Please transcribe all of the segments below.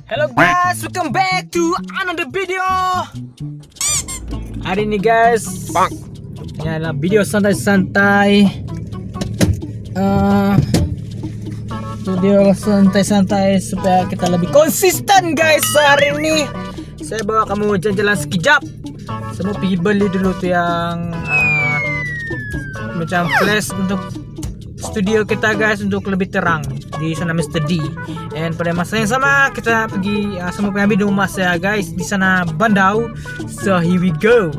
Hello guys, welcome back to another video. Hari ini guys, ini adalah video santai-santai. Video santai-santai supaya kita lebih konsisten guys. Hari ini saya bawa kamu jalan-jalan sekejap. Saya mau pergi beli dulu tuh yang macam flash untuk studio kita guys, untuk lebih terang di sana Mr. D. Dan pada masa yang sama kita pergi semua pengambil di rumah saya guys, di sana Bandau. So here we go.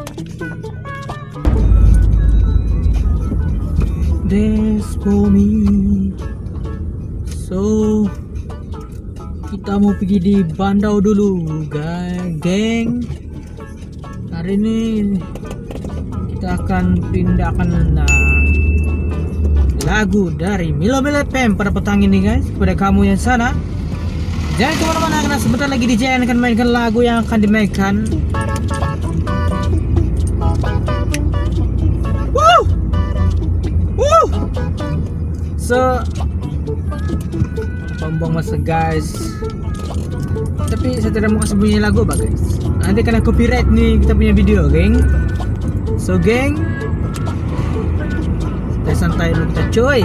Dance for me. So kita mau pergi di Bandau dulu guys, geng. Hari ini kita akan pindahkan lagu dari Milo Milo FM pada petang ini guys, kepada kamu yang sana. Jangan kemana-mana karena sebentar lagi DJ akan mainkan lagu yang akan dimainkan. Woo! Woo! So bombong masa guys, tapi saya tidak mau kasih bunyi lagu bah guys, nanti kena copyright nih kita punya video geng. So geng, santai dulu kita cuy.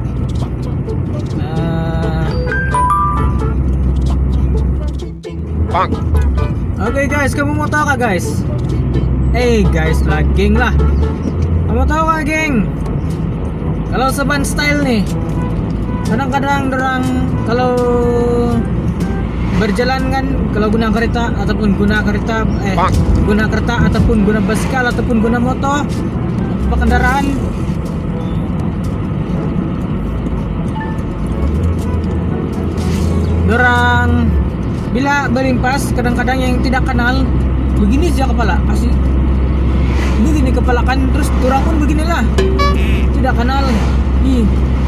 Oke guys, kamu mau tahu gak guys? Guys lah, geng lah. Kamu tahu gak geng? Kalau Seban Style nih, kadang-kadang orang kalau berjalan kan, kalau guna kereta ataupun guna kereta ataupun guna basikal ataupun guna motor apa kendaraan, orang bila melimpas kadang-kadang yang tidak kenal begini saja kepala kasih begini kepala kan, terus orang pun beginilah tidak kenal. Itu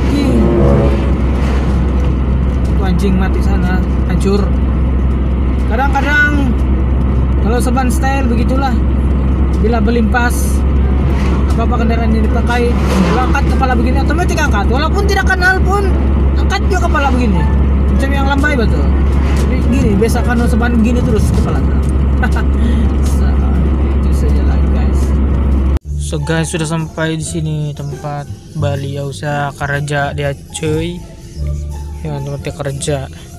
anjing mati sana hancur. Kadang-kadang kalau Seban Style begitulah, bila melimpas apa kendaraan yang dipakai, angkat kepala begini otomatis angkat, walaupun tidak kenal pun angkat juga kepala begini macam yang lambai betul. Gini biasa kan Seban begini terus kepala. Itu saja lah guys. So guys, sudah sampai di sini tempat beliau saya kerja dia cuy. Ya tempat dia kerja.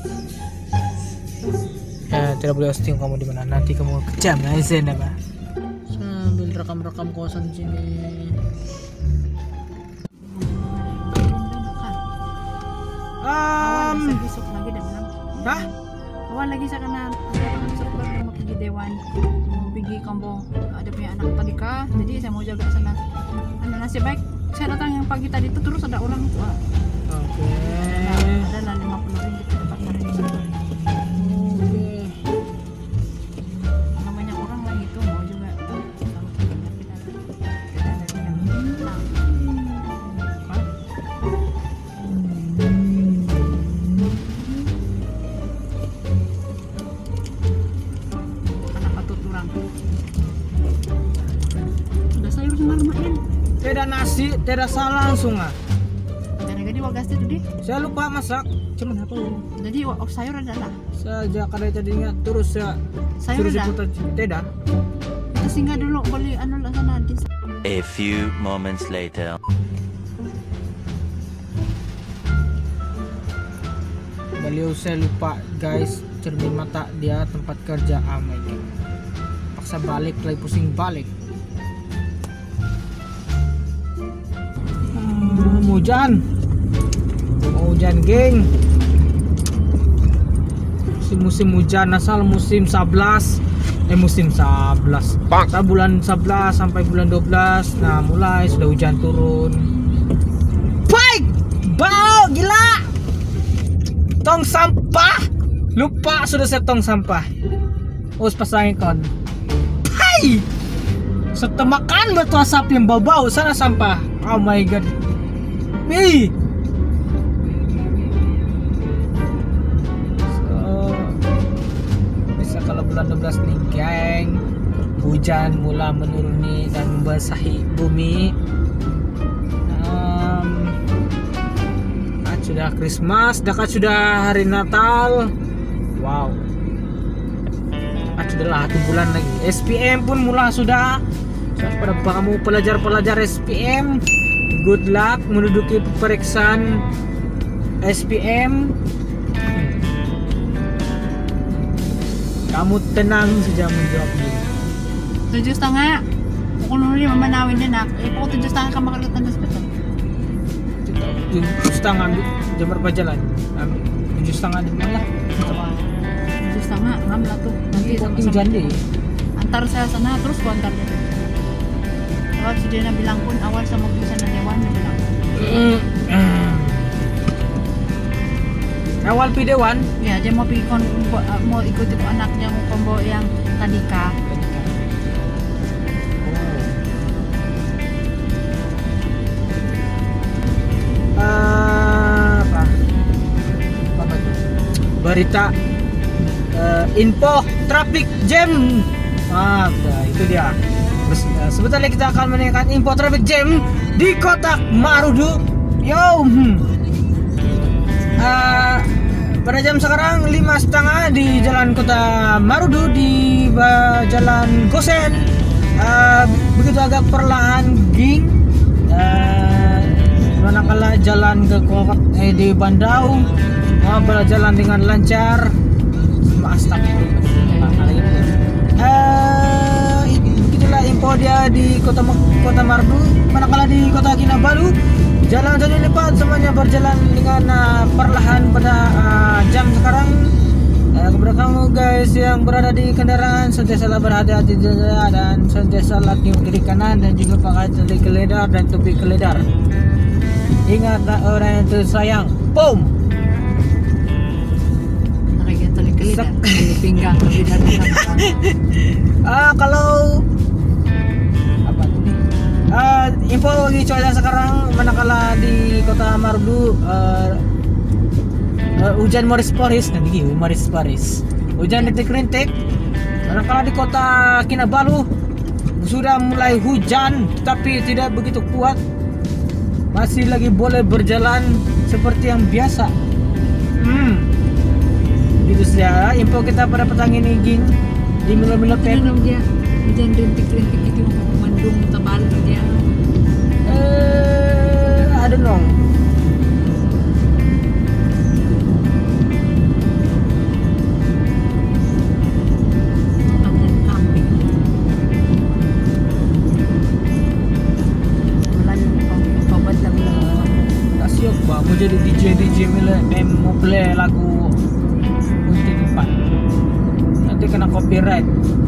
Ya tidak boleh posting kamu di mana, nanti kamu kejam aja nama. Sambil rekam-rekam kawasan sini. Besok lagi dah bilang. Hah? Awan lagi saya kena besok mau pergi Dewan, mau pergi kampung, ada punya anak tadi kah, jadi saya mau jaga sana. Nasib baik saya datang yang pagi tadi itu terus ada orang tua. Oke. Ada 50 ringgit dapat hari ini. Namanya orang lagi itu mau juga tidak nasi, tidak salah langsung ah. Jadi wagas itu deh. Saya lupa masak, cuman apa? Jadi sayur ada lah. Sejak kada tadinya terus saya sayur ada. Tidak. Kita singgah dulu beli anu lah sana di. A few moments later. Beliau saya lupa guys, cermin mata dia tempat kerja amai. Paksa balik, lagi pusing balik. Mau hujan geng, musim hujan asal musim 11 bulan 11 sampai bulan 12. Nah mulai sudah hujan turun. Baik bau gila, tong sampah lupa sudah saya tong sampah. Pasangin kon. Hai, setemakan batu asap yang bau-bau sana sampah. Oh my god. So, bisa kalau bulan 12 nih geng, hujan mulai menuruni dan membasahi bumi. Sudah Christmas, dekat sudah hari Natal. Wow. Sudahlah 1 bulan lagi. SPM pun mulai sudah. Pada kamu pelajar-pelajar SPM, good luck menduduki pemeriksaan SPM. Kamu tenang saja menjawabnya. 7,5. Kung nuri mamanawin din nak. Po 7,5 ka makalutan na sebentar. 7,5 ambil jam berapa jalan? Ambil 7,5 di mana? 7,5 ngam lah tuh. Nanti Hujan deh. antar saya sana terus gua antar dia. Kalau si Dena bilang pun awal sama mobil sana Dewan dia bilang. Awal pi Dewan. Ya dia mau pergi mau ikut anaknya mau kombo yang Tadika. Apa tuh? Berita info traffic jam. Udah, itu dia. Sebentar lagi kita akan menanyakan info traffic jam di kota Marudu. Yo. Pada jam sekarang 5.30 di jalan kota Marudu di jalan Gosen. Begitu agak perlahan ging. Manakala jalan ke di Bandau berjalan dengan lancar. Begitulah info dia di kota Marudu. Manakala di kota Kinabalu jalan jadi lepas semuanya berjalan dengan perlahan pada jam sekarang. Kepada kamu guys yang berada di kendaraan, sentiasalah berhati-hati dan sentiasalah tengok kiri kanan dan juga pakai tali keledar dan topi keledar. Ingat orang yang tersayang. Boom. Lagi tali keledar, tali pinggang lebih dari kalau apa tuh nih? Info di cuaca sekarang manakala di kota Marudu hujan moris-poris nanti moris-poris. Hujan rintik-rintik. Manakala di kota Kinabalu sudah mulai hujan tapi tidak begitu kuat. Masih lagi boleh berjalan seperti yang biasa. Gitu saja info kita pada petang ini ging di Milo-Milo Pet. dia hujan rintik-rintik itu mendung tebal dia. I don't know. Angin kambing. Bulan obat lagi lah. Siap bah, mau jadi DJ Milo mau play lagu Gunting 4. Nanti kena copyright.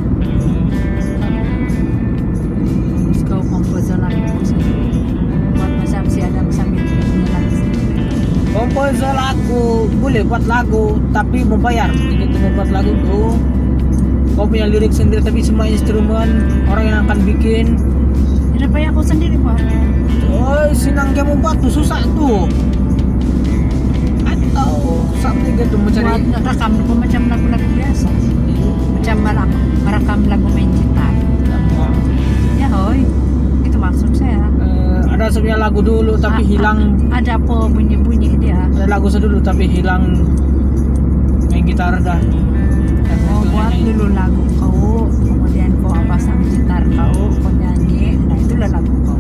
Kau komposer lagi buat macam si Adam sambil lagi. Komposer lagu boleh buat lagu tapi mau bayar. Begitu mau buat lagu tuh kau punya lirik sendiri tapi semua instrumen orang yang akan bikin. Tidak payah aku sendiri pak. Oh senang dia mau buat tuh susah tuh. Atau something gitu mencari Buat rekam macam lagu-lagu biasa. Macam merekam lagu main gitar. Ya hoi, itu maksud saya. Ada sebenarnya lagu dulu tapi hilang. Ada apa bunyi-bunyi dia? Ada lagu sedulu tapi hilang main gitar dah. Kau buat dulu lagu kau, kemudian kau pasang gitar kau nyanyi, nah itulah lagu kau.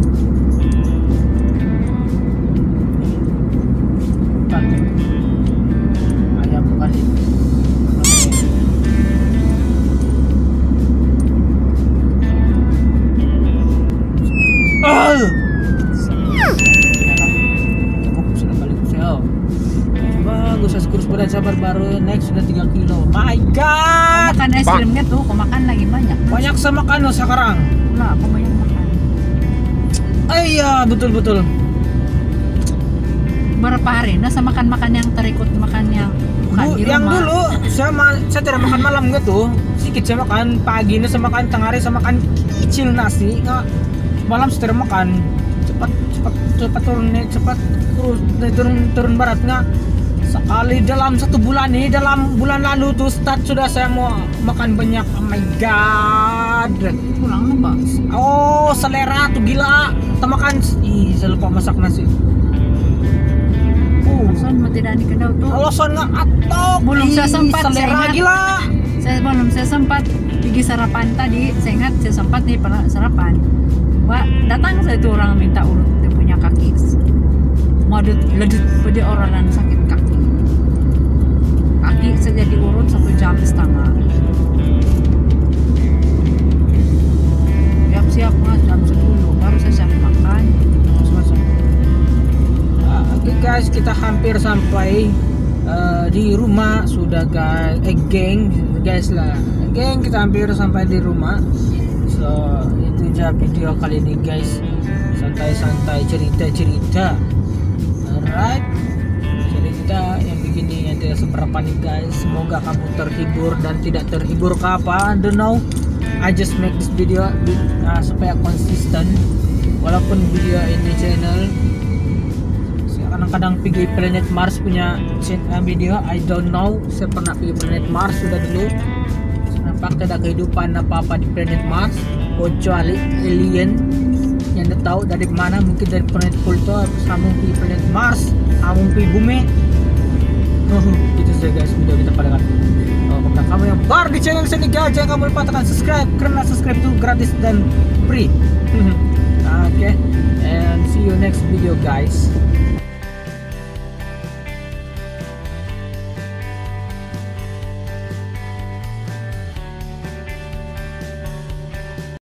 Ayam bukan itu. Sudah balik usia. Bagus, kurs berat sabar baru naik sudah 3 kilo. My Kau God. makan es krim gitu, kau makan lagi banyak. Banyak sama kan sekarang. Lah, aku banyak makan. Iya, betul. Berapa hari? Nah, saya makan yang terikut makan yang bukan di Yang rumah. dulu saya tidak makan malam gitu. Sedikit saya makan pagi, ini saya makan tengah hari, saya makan kecil nasi. Nggak, malam saya tidak makan. Cepat turun berat nggak. Sekali dalam 1 bulan nih, dalam bulan lalu tuh start sudah saya mau makan banyak. Oh my God. Pulang apa? Oh selera tuh gila. Kita makan, saya lupa masak nasi. Alasan mau tidak dikenal tuh. Alasan nggak atok. Belum saya sempat, selera saya ingat. gila. Saya sempat pergi sarapan tadi. Saya ingat saya sempat nih pernah sarapan. Wah, datang saya tuh orang minta urut dia punya kaki. Modut ledut pada orang yang sakit kaki. Kaki saja diurut 1,5 jam. Siap mas, jam 10 baru saya cari makan. Masuk. Oke guys, kita hampir sampai di rumah sudah guys. Geng kita hampir sampai di rumah. So itu aja video kali ini guys, santai-santai cerita. Alright, cerita yang begini yang tidak seberapa nih guys. Semoga kamu terhibur dan tidak terhibur ke apa, I don't know. I just make this video supaya konsisten. Walaupun video ini channel kadang-kadang pergi planet Mars punya video, I don't know. Saya pernah pergi planet Mars sudah dulu. Nampak tidak kehidupan apa-apa di planet Mars kecuali alien yang tidak tahu dari mana, mungkin dari planet Pluto, sambung pergi planet Mars, sambung pergi bumi. Gitu saja guys video kita pada kali. Kepada kamu yang baru di channel sini guys, jangan kamu lupa tekan subscribe karena subscribe itu gratis dan free. Okay, and see you next video guys.